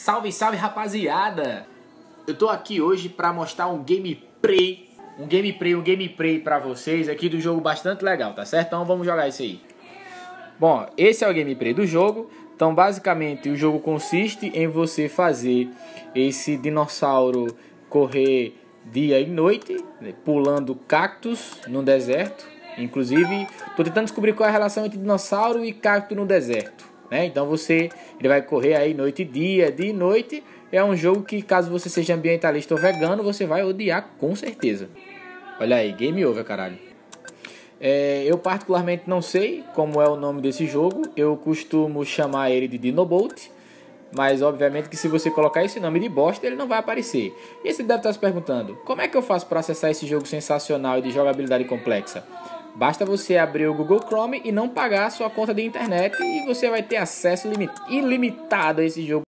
Salve, salve, rapaziada! Eu tô aqui hoje pra mostrar um gameplay pra vocês aqui do jogo bastante legal, tá certo? Então vamos jogar isso aí. Bom, esse é o gameplay do jogo. Então basicamente o jogo consiste em você fazer esse dinossauro correr dia e noite, né, pulando cactos no deserto. Inclusive, tô tentando descobrir qual é a relação entre dinossauro e cacto no deserto, né? Então ele vai correr aí noite e dia e noite. É um jogo que, caso você seja ambientalista ou vegano, você vai odiar com certeza. Olha aí, game over, caralho. Eu particularmente não sei como é o nome desse jogo. Eu costumo chamar ele de Dinobolt, mas obviamente que se você colocar esse nome de bosta, ele não vai aparecer. E você deve estar se perguntando, como é que eu faço para acessar esse jogo sensacional e de jogabilidade complexa? Basta você abrir o Google Chrome e não pagar a sua conta de internet, e você vai ter acesso ilimitado a esse jogo.